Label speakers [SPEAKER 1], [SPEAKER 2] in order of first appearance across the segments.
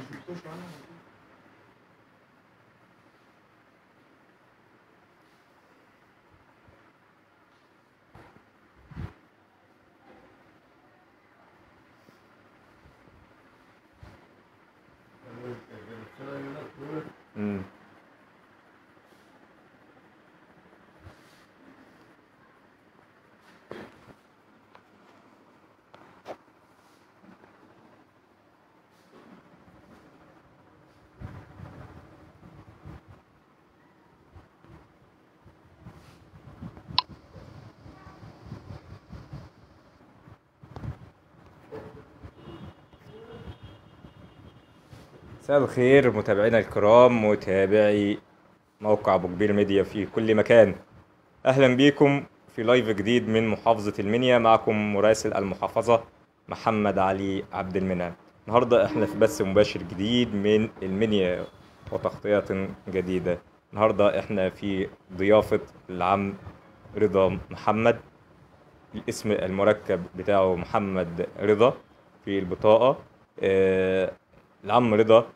[SPEAKER 1] مساء الخير متابعينا الكرام، متابعي موقع ابو كبير ميديا في كل مكان. اهلا بيكم في لايف جديد من محافظة المنيا. معكم مراسل المحافظة محمد علي عبد المنعم. النهاردة احنا في بث مباشر جديد من المنيا وتغطية جديدة. النهاردة احنا في ضيافة العم رضا محمد. الاسم المركب بتاعه محمد رضا في البطاقة. العم رضا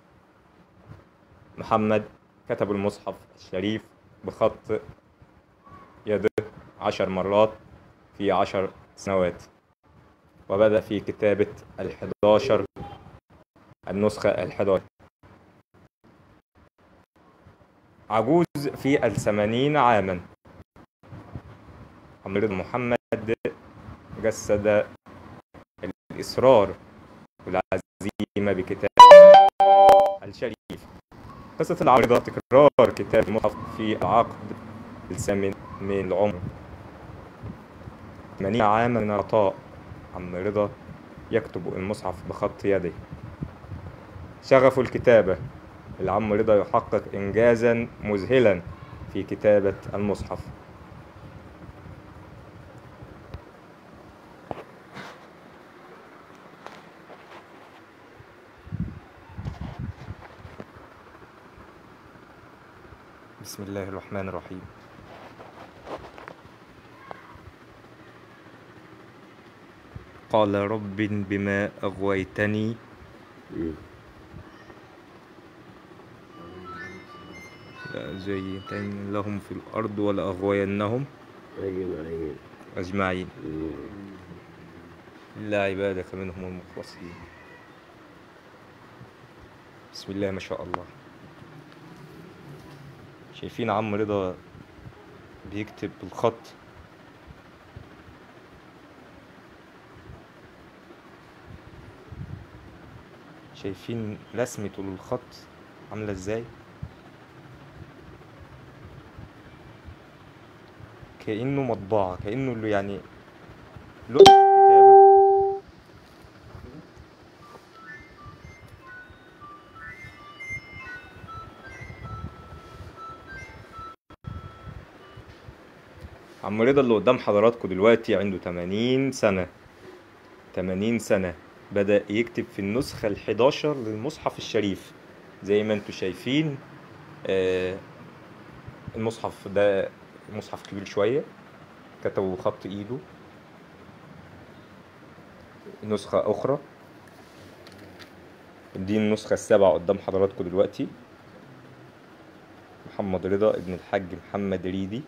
[SPEAKER 1] محمد كتب المصحف الشريف بخط يده 10 مرات في 10 سنوات، وبدأ في كتابة النسخة 11. عجوز في 80 عاما، عم رضا محمد جسد الإصرار والعزيمة بكتاب الشريف. قصة العم رضا تكرار كتاب المصحف في العقد الثامن من العمر. 80 عاما من العطاء، عم رضا يكتب المصحف بخط يده. شغف الكتابة، العم رضا يحقق إنجازا مذهلا في كتابة المصحف. بسم الله الرحمن الرحيم. قال رب بما أغويتني لأزينن لهم في الأرض ولأغوينهم أجمعين إلا عبادك منهم المخلصين. بسم الله ما شاء الله. شايفين عم رضا بيكتب بالخط؟ شايفين رسمته للخط عاملة ازاي؟ كأنه مطبعة، كأنه يعني لوحة كتابة. عم رضا اللي قدام حضراتكم دلوقتي عنده 80 سنة. 80 سنة بدأ يكتب في النسخة 11 للمصحف الشريف. زي ما انتوا شايفين، المصحف ده مصحف كبير شوية، كتبه بخط ايده. نسخة أخرى، دي النسخة 7 قدام حضراتكم دلوقتي. محمد رضا ابن الحاج محمد ريدي.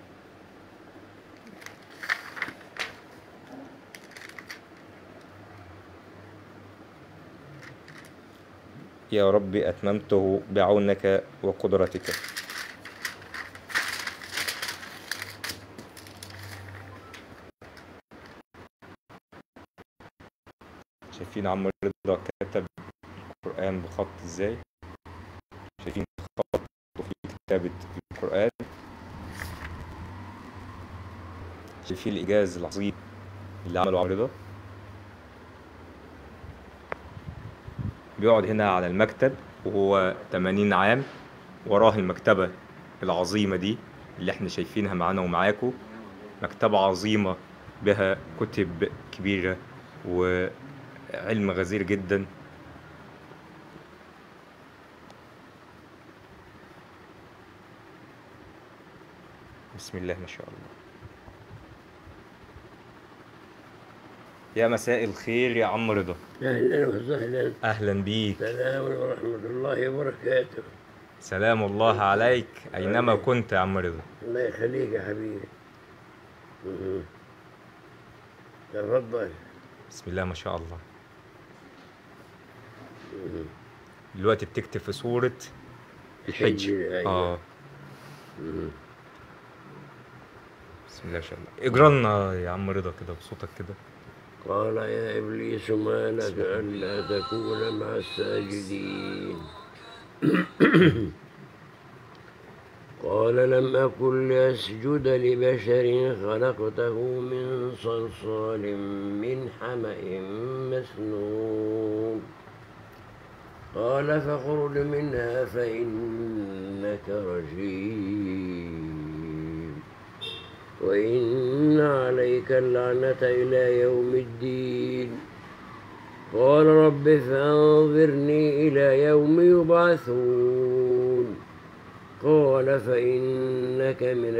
[SPEAKER 1] يا رب أتممته بعونك وقدرتك. شايفين عم رضا كتب القرآن بخط ازاي؟ شايفين خطه في كتابة القرآن؟ شايفين الإنجاز العظيم اللي عمله عم رضا؟ بيقعد هنا على المكتب وهو 80 عام، وراه المكتبة العظيمة دي اللي احنا شايفينها معانا ومعاكم. مكتبة عظيمة بها كتب كبيرة وعلم غزير جدا. بسم الله ما شاء الله. يا مساء الخير يا عم رضا.
[SPEAKER 2] أهلا وسهلا.
[SPEAKER 1] أهلا بيك.
[SPEAKER 2] السلام ورحمة الله وبركاته.
[SPEAKER 1] سلام الله عليك أينما
[SPEAKER 2] عليك.
[SPEAKER 1] كنت يا عم رضا.
[SPEAKER 2] الله يخليك يا حبيبي. مم. تفضل.
[SPEAKER 1] بسم الله ما شاء الله.
[SPEAKER 2] مم.
[SPEAKER 1] دلوقتي بتكتب في سورة الحج.
[SPEAKER 2] أيوة. مم.
[SPEAKER 1] بسم الله ما شاء الله. اجرى لنا يا عم رضا كده بصوتك كده.
[SPEAKER 2] قال يا إبليس ما لك ألا تكون مع الساجدين. قال لم أكن لأسجد لبشر خلقته من صلصال من حمأ مسنون. قال فاخرج منها فإنك رجيم وإن عليك اللعنة إلى يوم الدين. قال رب فأنظرني إلى يوم يبعثون. قال فإنك من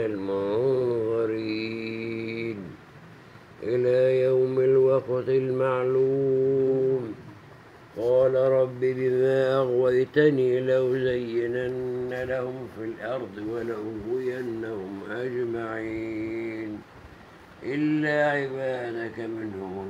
[SPEAKER 2] المنظرين إلى يوم الوقت المعلوم. قال رب بما أغويتني لأزينن لهم في الأرض ولأغوينهم أجمعين إلا عبادك منهم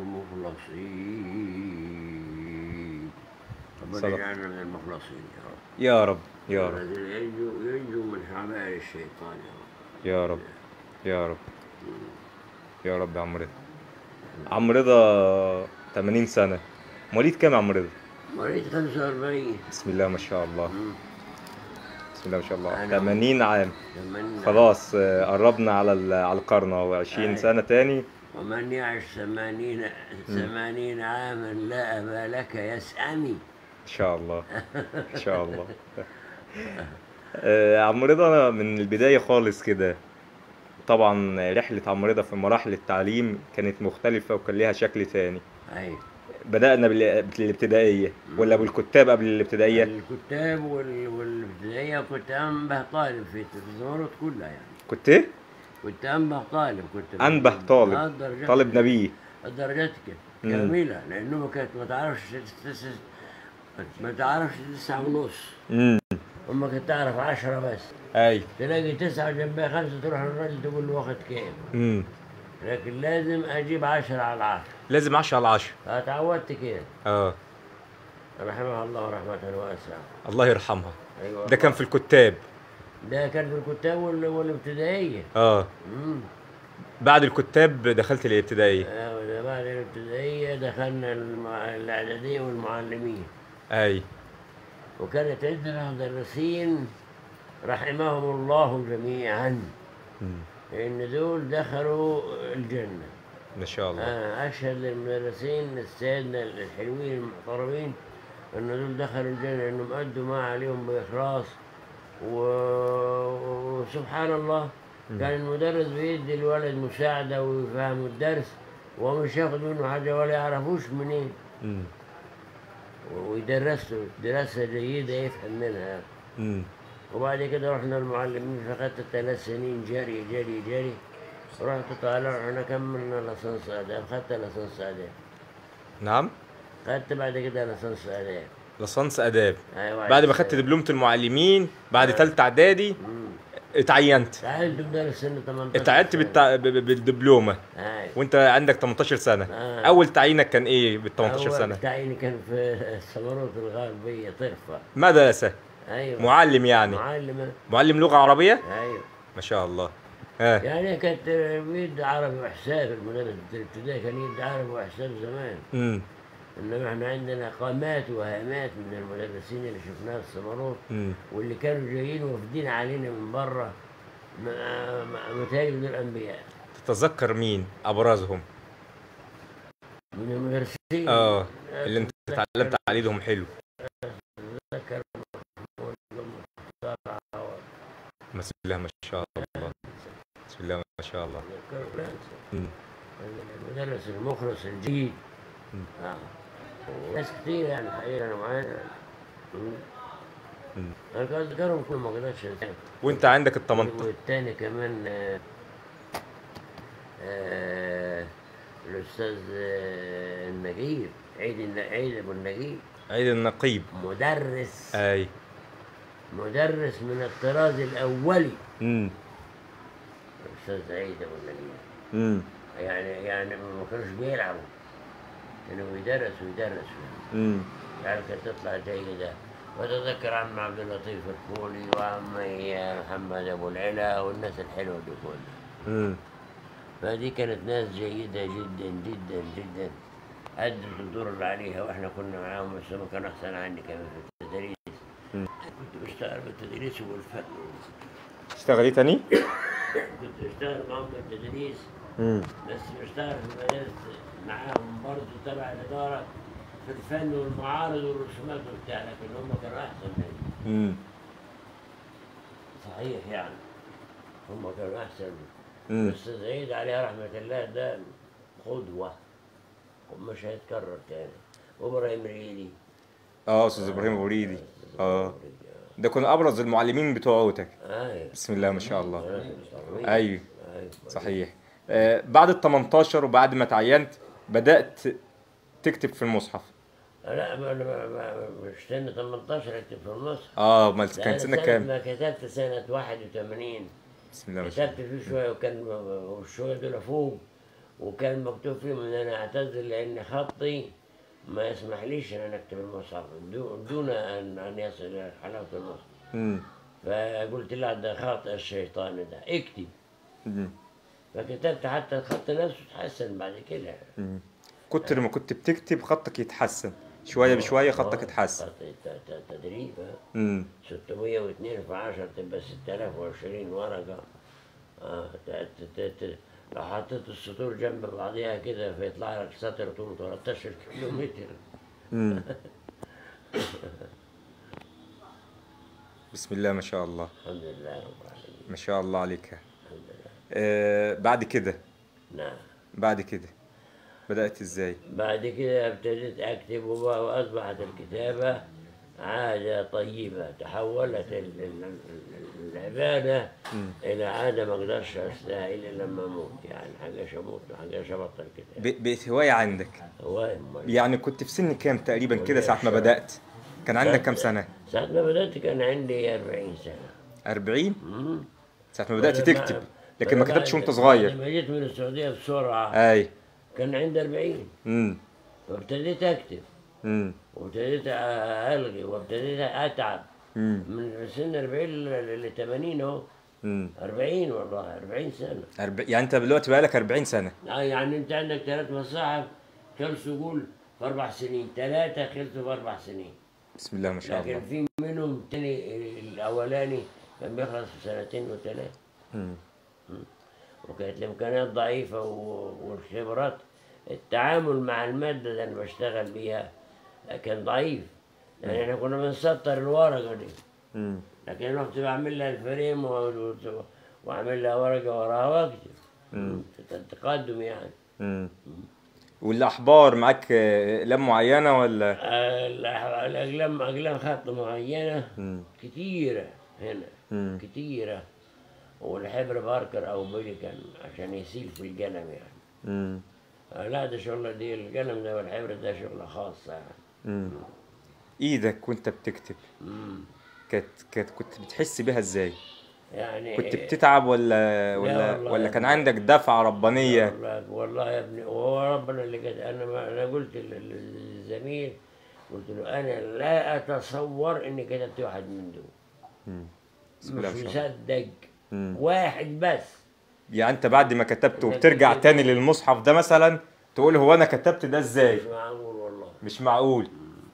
[SPEAKER 2] المخلصين. ربنا يجعلنا من المخلصين يا رب.
[SPEAKER 1] يا رب.
[SPEAKER 2] الذين ينجوا من حبال الشيطان
[SPEAKER 1] يا رب. يا رب. يا رب يا عم رضا. عم رضا 80 سنة. مواليد كام يا عم رضا؟
[SPEAKER 2] مواليد 45.
[SPEAKER 1] بسم الله ما شاء الله. بسم الله ما شاء الله.
[SPEAKER 2] أنا
[SPEAKER 1] 80 عام.
[SPEAKER 2] 80
[SPEAKER 1] خلاص قربنا على القرن اهو 20 سنة تاني.
[SPEAKER 2] ومن يعش 80 عاما لا أبا لك يسأمي.
[SPEAKER 1] ان شاء الله. ان شاء الله. عم رضا أنا من البداية خالص كده. طبعا رحلة عم رضا في مراحل التعليم كانت مختلفة وكان ليها شكل تاني.
[SPEAKER 2] أيوة.
[SPEAKER 1] بدأنا بالابتدائية ولا بالكتاب قبل الابتدائية؟
[SPEAKER 2] الكتاب والابتدائية. كنت أنبه طالب في الزمرات كلها يعني.
[SPEAKER 1] كنت ايه؟
[SPEAKER 2] كنت أنبه طالب. كنت
[SPEAKER 1] أنبه طالب. طالب نبي.
[SPEAKER 2] الدرجات كاملة لأنه كانت ما تعرفش 9:30. أما كنت تعرف 10 بس.
[SPEAKER 1] أي.
[SPEAKER 2] تلاقي 9 وجنبها 5 تروح للراجل تقول له واخد كام. لكن لازم أجيب 10 على 10.
[SPEAKER 1] لازم 10 على 10.
[SPEAKER 2] فتعودت كده. رحمها الله رحمة واسعة.
[SPEAKER 1] الله يرحمها.
[SPEAKER 2] أيوة.
[SPEAKER 1] ده كان في الكتاب.
[SPEAKER 2] ده كان في الكتاب والابتدائية.
[SPEAKER 1] بعد الكتاب دخلت الابتدائية.
[SPEAKER 2] بعد الابتدائية دخلنا الإعدادية والمعلمين.
[SPEAKER 1] أي.
[SPEAKER 2] وكانت عندنا مدرسين رحمهم الله جميعا. لأن دول دخلوا الجنة.
[SPEAKER 1] ما شاء الله.
[SPEAKER 2] أنا أشهد للمدرسين السادة الحلوين المحترمين أن دول دخلوا الجنة لأنهم أدوا ما عليهم بإخلاص. وسبحان الله كان المدرس بيدي الولد مساعدة ويفهم الدرس ومش ياخد منه حاجة ولا يعرفوش منين. ويدرسه دراسة جيدة يفهم منها. وبعد كده رحنا المعلمين فخدت 3 سنين جري جري جري. رحت طالع احنا كملنا لسانس آداب. خدت لسانس آداب.
[SPEAKER 1] نعم.
[SPEAKER 2] خدت بعد كده لسانس آداب.
[SPEAKER 1] لسانس آداب.
[SPEAKER 2] أيوة.
[SPEAKER 1] بعد ما خدت دبلومة المعلمين بعد ثالثة إعدادي اتعينت.
[SPEAKER 2] تعينت بدل سن 18.
[SPEAKER 1] اتعينت بالدبلومة.
[SPEAKER 2] أيوة.
[SPEAKER 1] وانت عندك 18 سنة. أول تعيينك كان ايه بال 18 سنة؟
[SPEAKER 2] أول تعييني كان في السمروت الغربية طرفة.
[SPEAKER 1] مدرسة.
[SPEAKER 2] أيوة.
[SPEAKER 1] معلم يعني. معلم لغة عربية؟
[SPEAKER 2] أيوة.
[SPEAKER 1] ما شاء الله.
[SPEAKER 2] يعني كانت بيدي عربي وحساب. المدرس الابتدائي كان يدي عربي وحساب زمان. انما احنا عندنا قامات وهامات من المدرسين اللي شفناها في السمروت واللي كانوا جايين وافدين علينا من بره متهيألي دول انبياء.
[SPEAKER 1] تتذكر مين ابرزهم؟
[SPEAKER 2] من المدرسين
[SPEAKER 1] اللي انت اتعلمت عليهم حلو.
[SPEAKER 2] اتذكر
[SPEAKER 1] بسم الله ما شاء الله. بسم الله ما شاء الله.
[SPEAKER 2] المدرس المخلص الجيد. ناس كتير يعني الحقيقة أنا معانا. أنا كنت أذكرهم كل ما قدرتش أنساهم.
[SPEAKER 1] وأنت عندك ال 18.
[SPEAKER 2] والتاني كمان الأستاذ النجيب، عيد أبو النجيب،
[SPEAKER 1] عيد النقيب.
[SPEAKER 2] مدرس
[SPEAKER 1] اي.
[SPEAKER 2] مدرس من الطراز الأولي.
[SPEAKER 1] امم.
[SPEAKER 2] الأستاذ عيد أبو النجيب،
[SPEAKER 1] امم.
[SPEAKER 2] يعني ما كانوش بيلعبوا، كانوا يدرسوا.
[SPEAKER 1] امم.
[SPEAKER 2] يعني كانت تطلع جيدة. وأتذكر عم عبد اللطيف الفولي وعمي محمد أبو العلا والناس الحلوة دي كلها.
[SPEAKER 1] امم.
[SPEAKER 2] فدي كانت ناس جيدة جدا جدا جدا، أدت الدور اللي عليها، وإحنا كنا معاهم، بس هم كانوا أحسن عني كمان في التدريس.
[SPEAKER 1] مم.
[SPEAKER 2] كنت بشتغل بالتدريس والفن.
[SPEAKER 1] اشتغل ايه تاني؟
[SPEAKER 2] كنت بشتغل معاهم بالتدريس،
[SPEAKER 1] امم.
[SPEAKER 2] بس بشتغل في المدارس معاهم برضه تبع الإدارة في الفن والمعارض والرسومات وبتاع، لكن هم كانوا أحسن مني.
[SPEAKER 1] امم.
[SPEAKER 2] صحيح يعني، هم كانوا أحسن مني.
[SPEAKER 1] امم.
[SPEAKER 2] الأستاذ عيد عليه رحمة الله ده قدوة ومش هيتكرر تاني. وإبراهيم ريدي.
[SPEAKER 1] استاذ ابراهيم غوريدي.
[SPEAKER 2] أستاذ إبراهيم
[SPEAKER 1] اه،
[SPEAKER 2] ريدي.
[SPEAKER 1] ده كان ابرز المعلمين بتوعوتك.
[SPEAKER 2] أيوه.
[SPEAKER 1] بسم الله ما شاء الله.
[SPEAKER 2] أيوه.
[SPEAKER 1] ايوه.
[SPEAKER 2] أيوه.
[SPEAKER 1] صحيح. بعد ال 18 وبعد ما تعينت بدأت تكتب في المصحف.
[SPEAKER 2] لا، مش سنة 18 أكتب في النص.
[SPEAKER 1] امال
[SPEAKER 2] ده
[SPEAKER 1] كان
[SPEAKER 2] أنا
[SPEAKER 1] سنك
[SPEAKER 2] سنة
[SPEAKER 1] كام؟
[SPEAKER 2] ما كتبت سنة 81.
[SPEAKER 1] بسم الله ما شاء
[SPEAKER 2] كتبت فيه شوية، والشوية دول فوق، وكان مكتوب فيهم إن أنا أعتذر لأن خطي ما يسمحليش إن أنا أكتب المصحف دون أن يصل إلى حلاوة المصحف.
[SPEAKER 1] الله.
[SPEAKER 2] فقلت لا، ده خاطئ الشيطان، ده اكتب.
[SPEAKER 1] امم.
[SPEAKER 2] فكتبت، حتى الخط نفسه اتحسن بعد كده.
[SPEAKER 1] كتر ما كنت بتكتب خطك يتحسن، شوية بشوية خطك يتحسن.
[SPEAKER 2] خط تدريب.
[SPEAKER 1] امم.
[SPEAKER 2] 602 في 10 تبقى 6020 ورقة. لو حطيت السطور جنب بعضيها كده فيطلع لك سطر طوله 13 كيلومتر.
[SPEAKER 1] امم. بسم الله ما شاء الله.
[SPEAKER 2] الحمد لله رب العالمين.
[SPEAKER 1] ما شاء الله عليك.
[SPEAKER 2] الحمد لله.
[SPEAKER 1] بعد كده
[SPEAKER 2] نعم.
[SPEAKER 1] بعد كده بدأت ازاي؟
[SPEAKER 2] بعد كده ابتديت أكتب، وأصبحت الكتابة عادة طيبة. تحولت العبادة إلى عادة ما أقدرش أنساها إلا لما أموت، يعني حاجة أموت وحاجة أبطل كتاب.
[SPEAKER 1] بقت هواية عندك؟
[SPEAKER 2] هواية.
[SPEAKER 1] يعني كنت في سن كام تقريبا كده ساعة ما بدأت؟ كان عندك كام سنة؟
[SPEAKER 2] ساعة ما بدأت كان عندي 40 سنة.
[SPEAKER 1] 40؟
[SPEAKER 2] مم.
[SPEAKER 1] ساعة ما بدأت تكتب، لكن ما كتبتش وانت
[SPEAKER 2] بعد
[SPEAKER 1] صغير.
[SPEAKER 2] ما جيت من السعودية بسرعة
[SPEAKER 1] اي.
[SPEAKER 2] كان عندي 40.
[SPEAKER 1] امم.
[SPEAKER 2] وابتديت أكتب،
[SPEAKER 1] امم.
[SPEAKER 2] وابتديت ألغي، وابتديت أتعب.
[SPEAKER 1] امم.
[SPEAKER 2] من سن 40 ل 80 أهو. 40 والله، 40 سنة.
[SPEAKER 1] يعني انت دلوقتي بقالك 40 سنة.
[SPEAKER 2] يعني أنت عندك 3 مصاحف خلصوا قول في 4 سنين، 3 خلصوا في 4 سنين.
[SPEAKER 1] بسم الله ما شاء الله.
[SPEAKER 2] لكن في منهم التاني الأولاني كان بيخلص في 2 و3.
[SPEAKER 1] امم.
[SPEAKER 2] وكانت الإمكانيات ضعيفة والخبرات، التعامل مع المادة اللي أنا بشتغل بيها كان ضعيف. يعني احنا كنا بنسطر الورقة دي،
[SPEAKER 1] امم.
[SPEAKER 2] لكن أنا كنت بعمل لها الفريم وأعمل لها ورقة وراها وأكتب. تقدم يعني.
[SPEAKER 1] امم. والأحبار معاك أقلام معينة ولا؟
[SPEAKER 2] أقلام خط معينة كتيرة هنا. كتيرة. والحبر باركر أو بيليكان عشان يسيل في القلم يعني. لا، ده شغلة دي، القلم ده والحبر ده شغلة خاصة يعني.
[SPEAKER 1] إيدك وأنت بتكتب كنت بتحس بيها إزاي؟
[SPEAKER 2] يعني
[SPEAKER 1] كنت بتتعب ولا كان عندك دفعة ربانية؟
[SPEAKER 2] والله يا ابني، وهو ربنا اللي قد أنا قلت للزميل، قلت له أنا لا أتصور إني كتبت واحد من دول. مش مصدق. واحد بس.
[SPEAKER 1] يعني أنت بعد ما كتبت وبترجع تاني للمصحف ده مثلا تقول هو أنا كتبت ده إزاي؟
[SPEAKER 2] مش معقول والله.
[SPEAKER 1] مش معقول.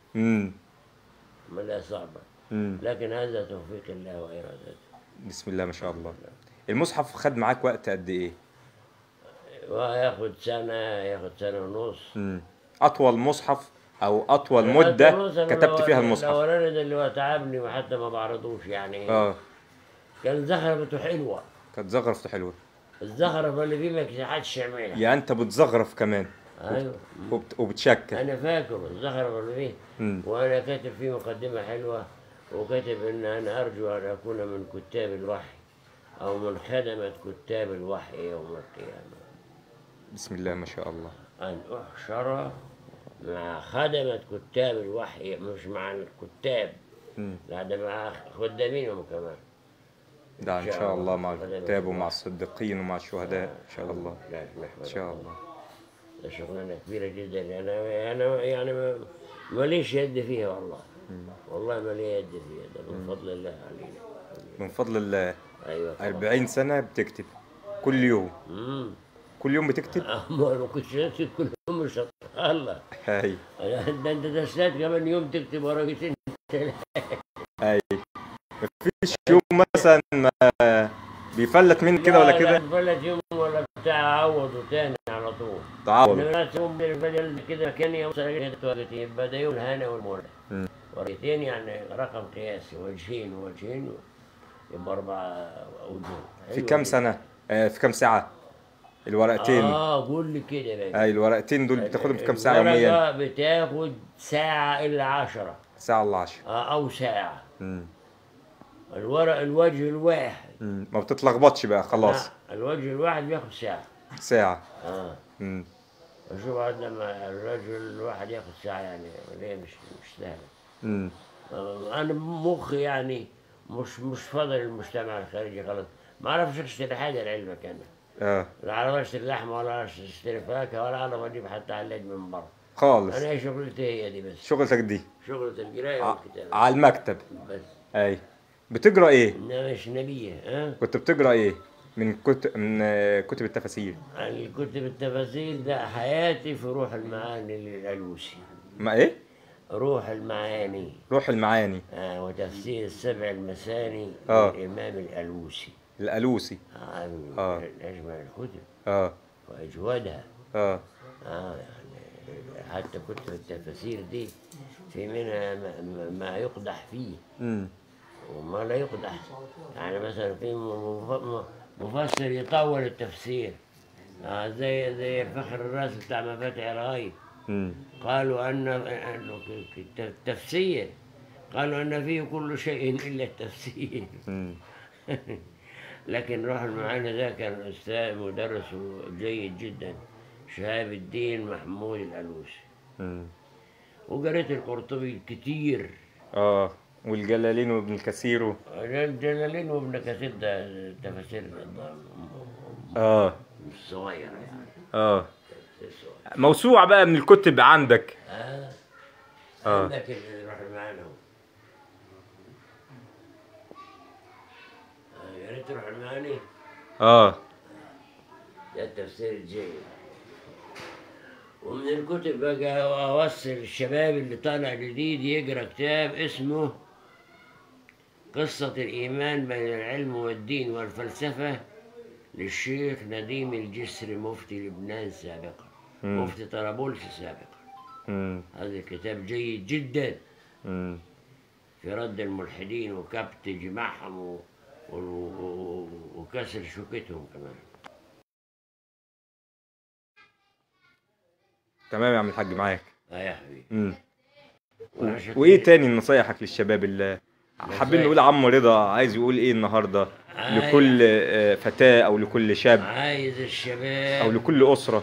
[SPEAKER 2] لا، صعبة. لكن هذا توفيق الله وإرادته.
[SPEAKER 1] بسم الله ما شاء الله. المصحف خد معاك وقت قد إيه؟
[SPEAKER 2] ياخد سنة ونص.
[SPEAKER 1] أطول مصحف أو أطول مدة كتبت فيها المصحف؟
[SPEAKER 2] الأولاني ده اللي هو تعبني وحتى ما بعرضوش يعني. كان زخرفته حلوة.
[SPEAKER 1] كانت زخرفته حلوة.
[SPEAKER 2] الزخرفة اللي فيه ما حدش يعملها.
[SPEAKER 1] يعني أنت بتزخرف كمان؟
[SPEAKER 2] أيوه.
[SPEAKER 1] وبتشكل.
[SPEAKER 2] أنا فاكر الزخرفة اللي فيه. وأنا كاتب فيه مقدمة حلوة، وكاتب إن أنا أرجو أن أكون من كتاب الوحي أو من خدمة كتاب الوحي يوم القيامة.
[SPEAKER 1] بسم الله ما شاء الله.
[SPEAKER 2] أن أحشر مع خدمة كتاب الوحي، مش مع الكتاب،
[SPEAKER 1] مم.
[SPEAKER 2] لا ده مع خدامينهم كمان.
[SPEAKER 1] ده إن شاء الله مع
[SPEAKER 2] خدمة
[SPEAKER 1] الكتاب ومع
[SPEAKER 2] الوحي.
[SPEAKER 1] الصديقين ومع الشهداء إن شاء الله.
[SPEAKER 2] لا
[SPEAKER 1] إن
[SPEAKER 2] نحمد
[SPEAKER 1] شاء
[SPEAKER 2] الله.
[SPEAKER 1] الله.
[SPEAKER 2] ده شغلانة كبيرة جدا. أنا يعني ماليش يد فيها والله. والله ما لي يد فيها، ده من فضل الله علينا.
[SPEAKER 1] من فضل الله.
[SPEAKER 2] أيوة طبعا.
[SPEAKER 1] 40 سنة بتكتب كل يوم؟
[SPEAKER 2] امم
[SPEAKER 1] كل يوم بتكتب؟
[SPEAKER 2] ما كنتش أكتب كل يوم، مش الله.
[SPEAKER 1] هاي.
[SPEAKER 2] ده أنت دسات كمان يوم تكتب ورقتين.
[SPEAKER 1] هاي. مفيش يوم مثلا ما بيفلت منك كده ولا كده؟
[SPEAKER 2] لا بلد يوم ولا بتاع، عوضه تاني على طول.
[SPEAKER 1] تعوض.
[SPEAKER 2] انا يوم بالبلد كده كان يوم ورقتين، يبقى ده يوم الهنا والمولى. ورقتين يعني رقم قياسي، وجهين ووجهين يبقى 4 وجوه.
[SPEAKER 1] في كام سنة؟ في كام ساعة؟ الورقتين.
[SPEAKER 2] قول لي كده بقى.
[SPEAKER 1] اي الورقتين دول بتاخدهم في كام ساعة يوميا؟
[SPEAKER 2] الورقة بتاخد ساعة إلا 10.
[SPEAKER 1] ساعة إلا 10.
[SPEAKER 2] أو ساعة.
[SPEAKER 1] مم.
[SPEAKER 2] الوجه الواحد.
[SPEAKER 1] ما بتتلخبطش بقى خلاص.
[SPEAKER 2] لا، الوجه الواحد بياخد ساعة.
[SPEAKER 1] ساعة.
[SPEAKER 2] مم. شوف عاد لما الرجل الواحد ياخد ساعة يعني ليه مش سهلة. أنا مخي يعني مش فاضل المجتمع الخارجي خلاص. ما أعرفش أشتري حاجة لعلمك أنا. لا أعرف أشتري لحمة ولا أعرف أشتري فاكهة ولا أعرف أجيب حتى علاج من برا
[SPEAKER 1] خالص.
[SPEAKER 2] أنا شغلتي هي دي بس.
[SPEAKER 1] شغلتك دي؟
[SPEAKER 2] شغلة القراية والكتابة
[SPEAKER 1] على المكتب
[SPEAKER 2] بس.
[SPEAKER 1] أي. بتقرأ إيه؟
[SPEAKER 2] إنما مش نبيه.
[SPEAKER 1] كنت بتقرأ إيه؟ من كتب التفاسير؟
[SPEAKER 2] الكتب التفاسير ده حياتي في روح المعاني للألوسي.
[SPEAKER 1] ما إيه؟
[SPEAKER 2] روح المعاني.
[SPEAKER 1] روح المعاني.
[SPEAKER 2] وتفسير السبع المثاني للإمام الألوسي.
[SPEAKER 1] الألوسي.
[SPEAKER 2] من أجمل الكتب. وأجودها. يعني حتى كتب التفاسير دي في منها ما يقدح فيه وما لا يقدح. يعني مثلا في مفسر يطول التفسير، زي فخر الراس بتاع مفاتيح الغيب. قالوا أنه التفسير، قالوا أن فيه كل شيء إلا التفسير. لكن روح المعاني ذا كان أستاذ مدرس جيد جدا، شهاب الدين محمود الألوسي. وقريت القرطبي كتير.
[SPEAKER 1] والجلالين وابن كثير.
[SPEAKER 2] الجلالين وابن كثير ده تفاسير صغيرة يعني.
[SPEAKER 1] موسوعة بقى من الكتب عندك.
[SPEAKER 2] عندك روح المعاني. يا ريت روح المعاني. ده التفسير الجيد. ومن الكتب بقى أوصل الشباب اللي طالع جديد يقرأ كتاب اسمه قصة الإيمان بين العلم والدين والفلسفة للشيخ نديم الجسري مفتي لبنان سابقا، مفتي طرابلس سابقا. هذا الكتاب جيد جدا في رد الملحدين وكبت جماحهم وكسر شوكتهم كمان.
[SPEAKER 1] تمام يا عم الحاج معاك.
[SPEAKER 2] يا حبيبي.
[SPEAKER 1] وايه تاني نصايحك للشباب اللي حابين نقول عم رضا عايز يقول ايه النهارده لكل فتاة او لكل شاب؟
[SPEAKER 2] عايز الشباب
[SPEAKER 1] او لكل اسرة.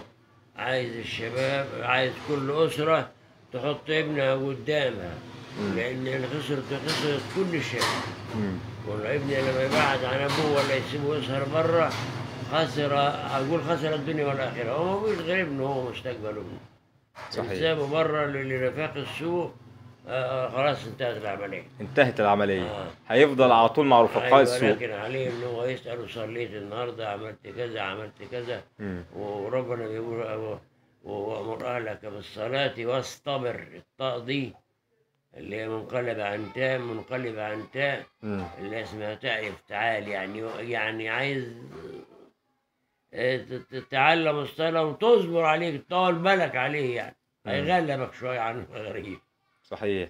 [SPEAKER 2] عايز كل اسرة تحط ابنها قدامها، لان اللي خسرت كل شيء. والابن لما يبعد عن ابوه ولا يسيبه يسهر بره خسر الدنيا والاخره. هو ما فيش غير ابنه، هو مستقبل ابنه.
[SPEAKER 1] صحيح.
[SPEAKER 2] سابه بره لرفاق السوء، خلاص انتهت العملية.
[SPEAKER 1] هيفضل على طول مع رفقاء السوء.
[SPEAKER 2] لكن عليه انه هو يسأل صليت النهارده، عملت كذا وربنا بيقول وامر اهلك بالصلاة واصطبر. الطاء دي اللي هي منقلبة عن تاء اللي اسمها تاء افتعال، يعني عايز تتعلم الصلاة وتصبر عليه، تطول بالك عليه، يعني هيغلبك شوية عن الغريب.
[SPEAKER 1] صحيح.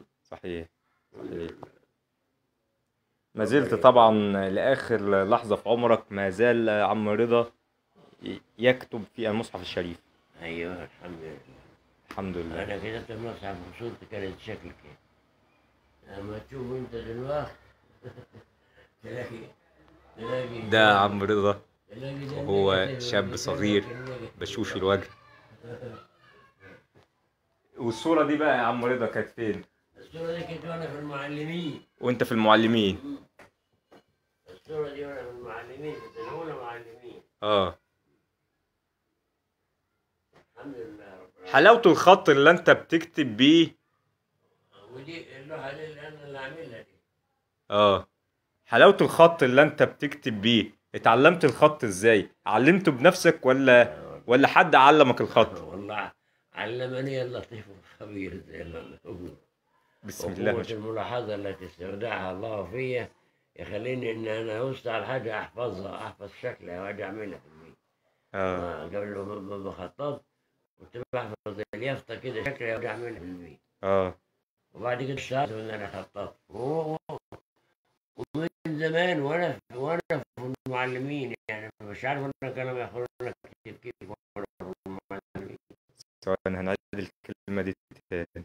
[SPEAKER 1] ما زلت طبعا لآخر لحظة في عمرك ما زال عم رضا يكتب في المصحف الشريف.
[SPEAKER 2] أيوه الحمد لله. أنا كتبت المصحف وصورتي كانت شكل كده. لما تشوف أنت دلوقتي تلاقي
[SPEAKER 1] ده عم رضا وهو شاب صغير بشوش الوجه. والصورة دي بقى يا عم رضا كانت فين؟
[SPEAKER 2] الصورة دي كنت وانا في المعلمين.
[SPEAKER 1] وانت في المعلمين؟
[SPEAKER 2] الصورة دي وانا في المعلمين، في السنة الأولى معلمين. الحمد لله رب العالمين.
[SPEAKER 1] حلاوة الخط اللي انت بتكتب بيه.
[SPEAKER 2] ودي اللوحة دي اللي انا اللي عاملها دي.
[SPEAKER 1] حلاوة الخط اللي انت بتكتب بيه. اتعلمت الخط ازاي؟ علمته بنفسك ولا حد علمك الخط؟
[SPEAKER 2] والله علمني اللطيف الخبير زي ما نقول.
[SPEAKER 1] بسم الله ما
[SPEAKER 2] وقوة
[SPEAKER 1] شاء الله.
[SPEAKER 2] الملاحظة التي استودعها الله فيا يخليني ان انا اوسع على حاجة احفظها، احفظ شكلها واجي اعملها في البيت. قبل ما بخطط كنت بحفظ اليافطة كده شكلها واجي اعملها في البيت. وبعد كده اشتغلت ان انا خططت. ومن زمان وانا في المعلمين، يعني مش عارف انا كانوا ياخدونا كيف وانا في المعلمين.
[SPEAKER 1] ثواني هنعيد الكلمة دي تاني.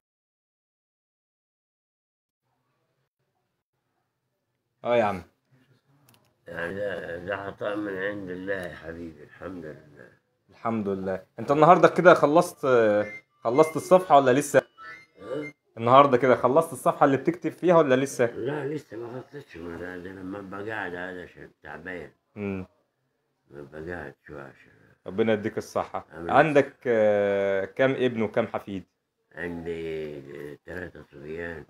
[SPEAKER 1] يا عم.
[SPEAKER 2] يعني ده عطاء من عند الله يا حبيبي، الحمد لله.
[SPEAKER 1] الحمد لله. انت النهارده كده خلصت الصفحة ولا لسه؟ النهارده كده خلصت الصفحة اللي بتكتب فيها ولا لسه؟
[SPEAKER 2] لا لسه ما خلصتش. ده انا ما ببقى قاعد هذا عشان تعبان. ببقى قاعد شوية عشان.
[SPEAKER 1] ربنا يديك الصحة. عندك كام ابن وكام حفيد؟
[SPEAKER 2] عندي 3 صبيان.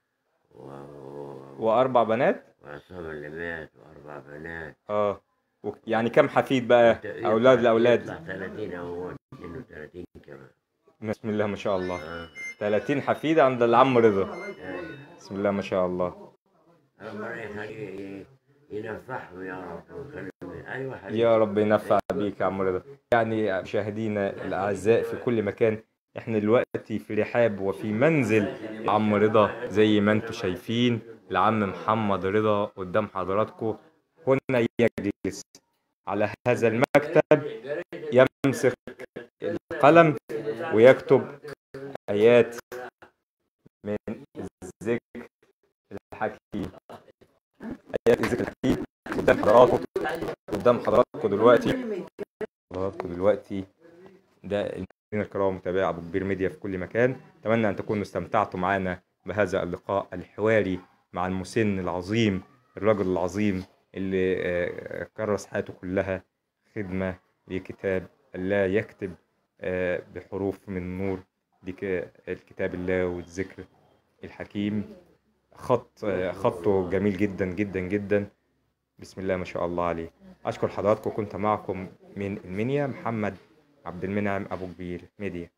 [SPEAKER 1] وأربع بنات؟
[SPEAKER 2] وعصام اللي مات و4 بنات.
[SPEAKER 1] يعني كم حفيد بقى؟ أولاد لأولاد؟
[SPEAKER 2] يطلع 30 أو 32 كمان.
[SPEAKER 1] بسم الله ما شاء الله. 30 حفيد عند العم رضا. بسم الله ما شاء الله.
[SPEAKER 2] ربنا ينفعهم يا رب. أيوة
[SPEAKER 1] يا رب ينفع بيك يا عم رضا. يعني مشاهدينا الأعزاء في كل مكان، احنا دلوقتي في رحاب وفي منزل عم رضا زي ما انتم شايفين. العم محمد رضا قدام حضراتكم هنا يجلس على هذا المكتب، يمسك القلم ويكتب آيات من الذكر الحكيم. آيات الذكر الحكيم قدام حضراتكم دلوقتي. ده المشاهدين الكرام متابعي ابو كبير ميديا في كل مكان. اتمنى ان تكونوا استمتعتوا معنا بهذا اللقاء الحواري مع المسن العظيم، الرجل العظيم اللي كرس حياته كلها خدمة لكتاب الله، يكتب بحروف من نور الكتاب الله والذكر الحكيم. خطه جميل جدا جدا جدا. بسم الله ما شاء الله عليه. أشكر حضراتكم. كنت معكم من المنيا محمد عبد المنعم أبو كبير ميديا.